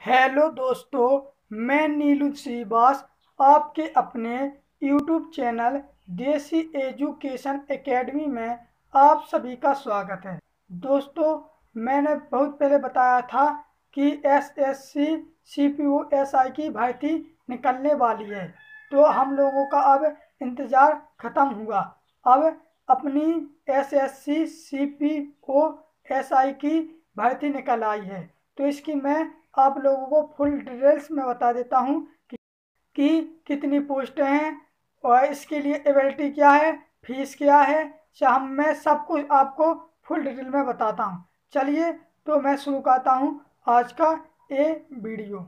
Hello दोस्तों, मैं नीलू श्रीवास आपके अपने YouTube channel Desi education academy में आप सभी का स्वागत है। दोस्तों, मैंने बहुत पहले बताया था कि एसएससी सीपीओ एसआई की भर्ती निकलने वाली है, तो हम लोगों का अब इंतज़ार ख़त्म हुआ। अब अपनी एसएससी सीपीओ एसआई की भर्ती निकल आई है, तो इसकी मैं आप लोगों को फुल डिटेल्स में बता देता हूँ कि कितनी पोस्टें हैं और इसके लिए एबिलिटी क्या है, फीस क्या है। मैं सब कुछ आपको फुल डिटेल में बताता हूँ। चलिए, तो मैं शुरू करता हूँ आज का ये वीडियो।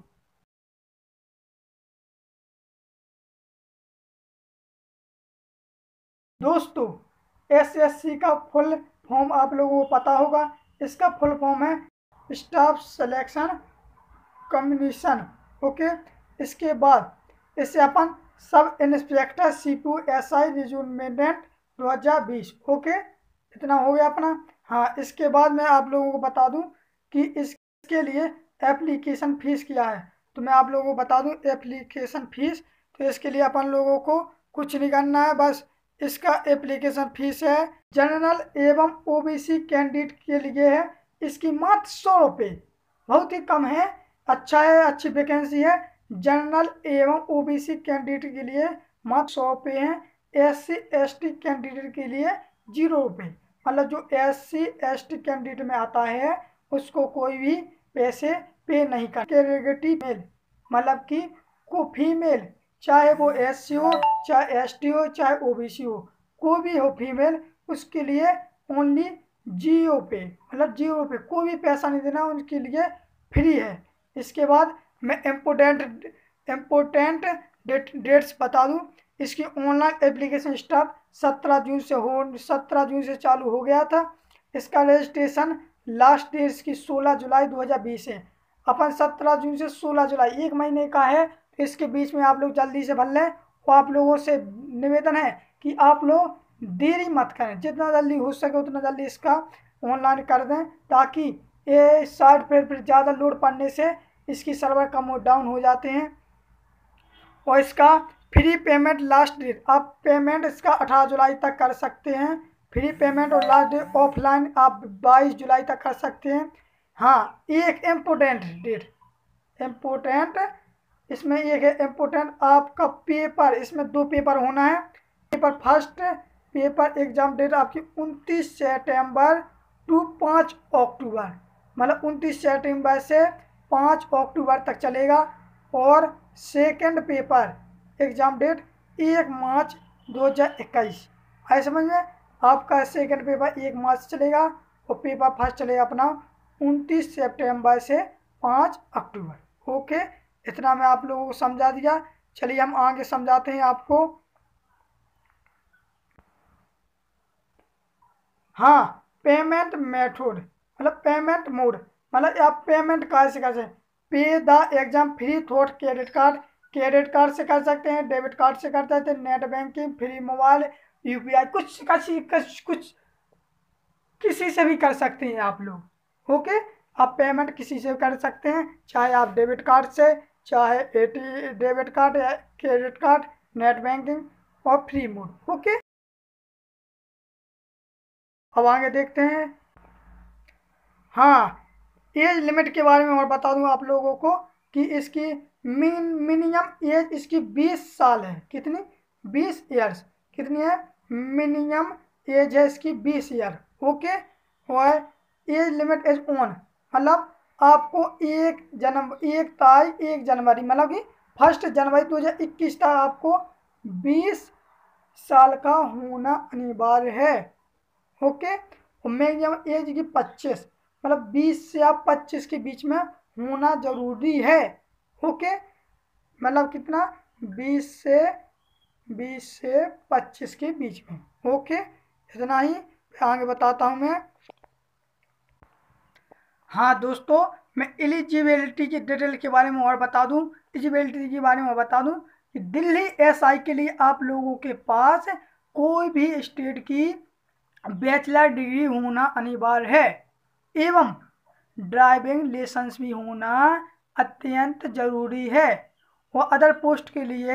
दोस्तों, एसएससी का फुल फॉर्म आप लोगों को पता होगा। इसका फुल फॉर्म है स्टाफ सिलेक्शन कमीशन। ओके, इसके बाद इसे अपन सब inspector CPO SI recruitment 2020। Okay, इतना हो गया अपना। हाँ, इसके बाद मैं आप लोगों को बता दूं कि इसके लिए एप्लीकेशन फ़ीस क्या है। तो मैं आप लोगों को बता दूं एप्लीकेशन फ़ीस। तो इसके लिए अपन लोगों को कुछ नहीं करना है, बस इसका एप्लीकेशन फ़ीस है जनरल एवं ओबीसी कैंडिडेट के लिए है इसकी मात्र 100 रुपये। बहुत ही कम है, अच्छा है, अच्छी वैकेंसी है। जनरल एवं ओबीसी कैंडिडेट के लिए मात्र 100 रुपये हैं। एससी एसटी कैंडिडेट के लिए 0 रुपये। मतलब जो एससी एसटी कैंडिडेट में आता है उसको कोई भी पैसे पे नहीं कर। कैटेगरी मेल मतलब कि को फीमेल, चाहे वो एससी हो, चाहे एसटी हो, चाहे ओबीसी हो, कोई भी हो फीमेल, उसके लिए ओनली 0 पे, मतलब 0 पे, कोई भी पैसा नहीं देना, उनके लिए फ्री है। इसके बाद मैं इम्पोर्टेंट डेट्स बता दूं। इसकी ऑनलाइन एप्लीकेशन स्टार्ट 17 जून से चालू हो गया था। इसका रजिस्ट्रेशन लास्ट डेट इसकी 16 जुलाई 2020 है। अपन 17 जून से 16 जुलाई 1 महीने का है, तो इसके बीच में आप लोग जल्दी से भर लें। और आप लोगों से निवेदन है कि आप लोग देरी मत करें, जितना जल्दी हो सके उतना जल्दी इसका ऑनलाइन कर दें, ताकि ये साइड पर ज़्यादा लोड पड़ने से इसकी सर्वर कम डाउन हो जाते हैं। और इसका फ्री पेमेंट लास्ट डेट, आप पेमेंट इसका 18 जुलाई तक कर सकते हैं फ्री पेमेंट, और लास्ट डेट ऑफलाइन आप 22 जुलाई तक कर सकते हैं। हाँ, एक इम्पोर्टेंट डेट, इम्पोर्टेंट इसमें एक है इम्पोर्टेंट आपका पेपर, इसमें 2 पेपर होना है। Paper first paper exam date आपकी 29 सितंबर टू 5 अक्टूबर, मतलब 29 सितंबर से 5 अक्टूबर तक चलेगा। और सेकंड पेपर एग्जाम डेट 1 मार्च 2021। है समझ में? आपका सेकंड पेपर 1 मार्च चलेगा और पेपर फर्स्ट चलेगा अपना 29 सितंबर से 5 अक्टूबर। ओके, इतना मैं आप लोगों को समझा दिया। चलिए हम आगे समझाते हैं आपको। हाँ, पेमेंट मेथड मतलब पेमेंट मोड, मतलब आप पेमेंट कैसे कर सकते हैं। Pay the exam free through credit card से कर सकते हैं, डेबिट कार्ड से कर सकते हैं, net banking, free mobile, UPI, कुछ किसी से भी कर सकते हैं आप लोग। ओके, आप पेमेंट किसी से कर सकते हैं, चाहे आप डेबिट कार्ड से, चाहे डेबिट कार्ड या क्रेडिट कार्ड, नेट बैंकिंग और फ्री मोड। ओके, अब आगे देखते हैं। हाँ, एज लिमिट के बारे में और बता दूं आप लोगों को कि इसकी मिनिमम एज इसकी 20 साल है। कितनी? 20 ईयर्स। कितनी है? मिनिमम एज है इसकी 20 ईयर। ओके, और एज लिमिट एज ऑन, मतलब आपको 1 जनवरी मतलब कि 1 जनवरी 2021 तक आपको 20 साल का होना अनिवार्य है। ओके, और मिनिमम एज की 25, मतलब 20 से आप 25 के बीच में होना जरूरी है। ओके, मतलब कितना? 20 से 25 के बीच में। ओके, इतना ही आगे बताता हूँ मैं। हाँ दोस्तों, मैं एलिजिबिलिटी की डिटेल के बारे में और बता दूं। एलिजिबिलिटी के बारे में बता दूं कि दिल्ली एसआई के लिए आप लोगों के पास कोई भी स्टेट की बैचलर डिग्री होना अनिवार्य है, एवं ड्राइविंग लाइसेंस भी होना अत्यंत जरूरी है। और अदर पोस्ट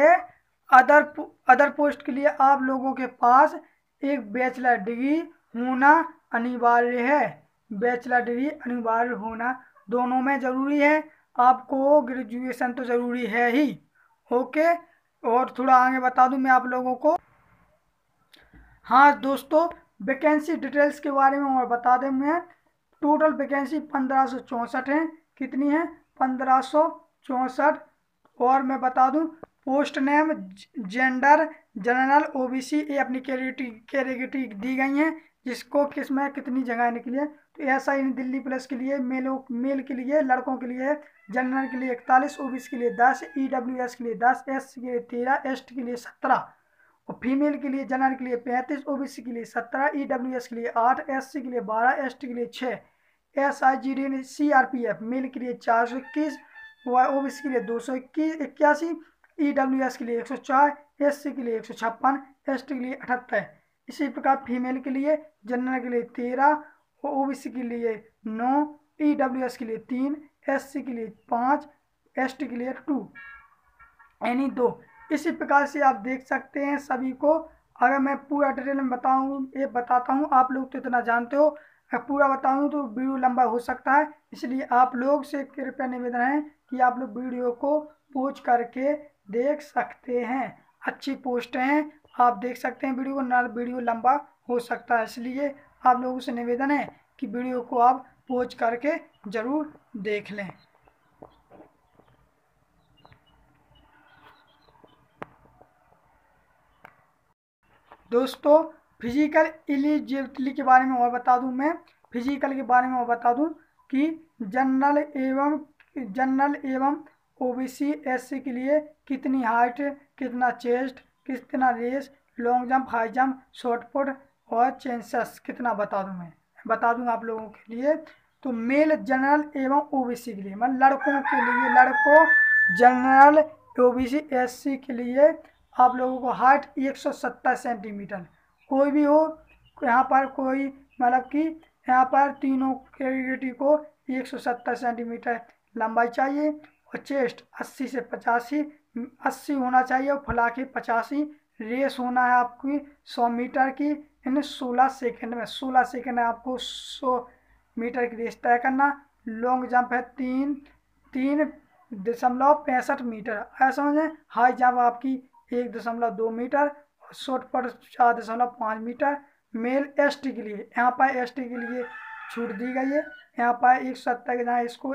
के लिए आप लोगों के पास एक बैचलर डिग्री होना अनिवार्य है। बैचलर डिग्री अनिवार्य होना दोनों में ज़रूरी है। आपको ग्रेजुएशन तो ज़रूरी है ही। ओके, और थोड़ा आगे बता दूं मैं आप लोगों को। हाँ दोस्तों, वैकेंसी डिटेल्स के बारे में और बता दें मैं। टोटल वैकेंसी 1564 है। कितनी है? 1564। और मैं बता दूं, post name, gender, general, OBC, ये अपनी कैटेगरी दी गई हैं, जिसको किसमें कितनी जगह निकली है। तो ऐसा ही दिल्ली पुलिस के लिए मेल के लिए, लड़कों के लिए जनरल के लिए 41, ओबीसी के लिए 10, ईडब्ल्यूएस के लिए 10, एससी के लिए 13, एसटी के लिए 17, और फीमेल के लिए जनरल के लिए 35, ओबीसी के लिए 17, ईडब्ल्यूएस के लिए 8, एससी के लिए 12, एसटी के लिए 6, एसआईजीडी सीआरपीएफ मेल के लिए 421, ओबीसी के लिए 281, ईडब्ल्यूएस के लिए 104, एससी के लिए 156, एसटी के लिए 78। इसी प्रकार फीमेल के लिए जनरल के लिए 13, ओबीसी के लिए 9, ईडब्ल्यूएस के लिए 3, एससी के लिए 5, एसटी के लिए 2 यानी 2। इसी प्रकार से आप देख सकते हैं सभी को। अगर मैं पूरा डिटेल में बताता हूँ, आप लोग तो इतना जानते हो, पूरा बताऊँ तो वीडियो लंबा हो सकता है, इसलिए आप लोग से कृपया निवेदन है कि आप लोग वीडियो को पॉज करके देख सकते हैं। अच्छी पोस्ट हैं, आप देख सकते हैं वीडियो को, ना वीडियो लंबा हो सकता है, इसलिए आप लोगों से निवेदन है कि वीडियो को आप पॉज करके ज़रूर देख लें। दोस्तों, फिजिकल एलिजिबिलिटी के बारे में और बता दूं मैं। फिजिकल के बारे में और बता दूं कि जनरल एवं ओबीसी एससी के लिए कितनी हाइट, कितना चेस्ट, कितना race, long jump, high jump, shot put और चेंसेस कितना बता दूं मैं। बता दूं आप लोगों के लिए। तो मेल जनरल एवं ओबीसी के लिए, मतलब लड़कों के लिए, लड़कों जनरल, ओबीसी एससी के लिए आप लोगों को हाइट 170 सेंटीमीटर कोई भी हो। यहाँ पर कोई मतलब कि यहाँ पर तीनों कैटेगरी को 170 सेंटीमीटर लंबाई चाहिए, और चेस्ट 80 से 80 होना चाहिए, और फुला के 85। रेस होना है आपकी 100 मीटर की, इन 16 सेकंड में। 16 सेकंड है आपको 100 मीटर की रेस तय करना। लॉन्ग जंप है 3.65 मीटर, ऐसा समझें। हाई जंप आपकी 1.2 metre, shot put 4.5 metre. Male ST के लिए, यहाँ पर एसटी के लिए छूट दी गई है। यहाँ पर 170 के जहाँ इसको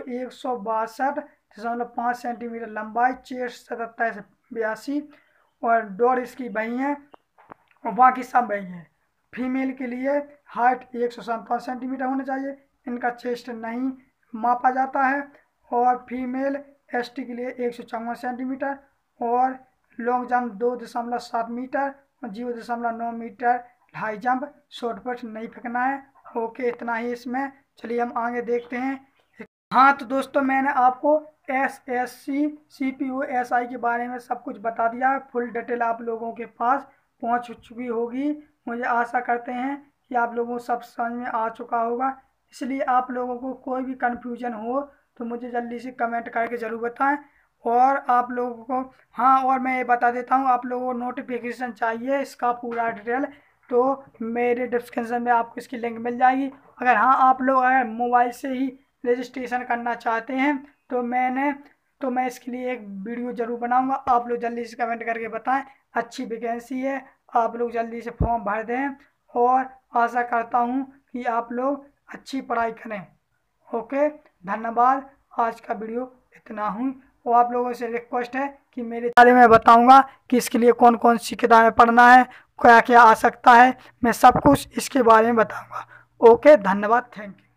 162.5 सेंटीमीटर लंबाई, चेस्ट 77 से 82, और दौड़ इसकी वही है, और बाकी सब वही है। फीमेल के लिए हाइट 157 सेंटीमीटर होना चाहिए, इनका चेस्ट नहीं मापा जाता है। और फीमेल एसटी के लिए 154 सेंटीमीटर, और लॉन्ग जंप 2.7 मीटर, और 0.9 metre high jump. Shot put नहीं फेंकना है। ओके, इतना ही इसमें। चलिए हम आगे देखते हैं। हाँ तो दोस्तों, मैंने आपको एसएससी सीपीओ एसआई के बारे में सब कुछ बता दिया। फुल डिटेल आप लोगों के पास पहुंच चुकी होगी। मुझे आशा करते हैं कि आप लोगों को सब समझ में आ चुका होगा। इसलिए आप लोगों को कोई भी कन्फ्यूजन हो तो मुझे जल्दी से कमेंट करके ज़रूर बताएं। और आप लोगों को, हाँ और मैं ये बता देता हूँ, आप लोगों को नोटिफिकेशन चाहिए इसका पूरा डिटेल, तो मेरे डिस्क्रिप्शन में आपको इसकी लिंक मिल जाएगी। अगर हाँ आप लोग अगर मोबाइल से ही रजिस्ट्रेशन करना चाहते हैं तो मैं इसके लिए एक वीडियो ज़रूर बनाऊंगा। आप लोग जल्दी से कमेंट करके बताएं। अच्छी वैकेंसी है, आप लोग जल्दी से फॉर्म भर दें, और आशा करता हूँ कि आप लोग अच्छी पढ़ाई करें। ओके, धन्यवाद। आज का वीडियो इतना हूँ, और आप लोगों से रिक्वेस्ट है कि मेरे बारे में बताऊंगा कि इसके लिए कौन कौन सी किताबें पढ़ना है, क्या क्या आ सकता है, मैं सब कुछ इसके बारे में बताऊंगा। ओके, धन्यवाद, थैंक यू।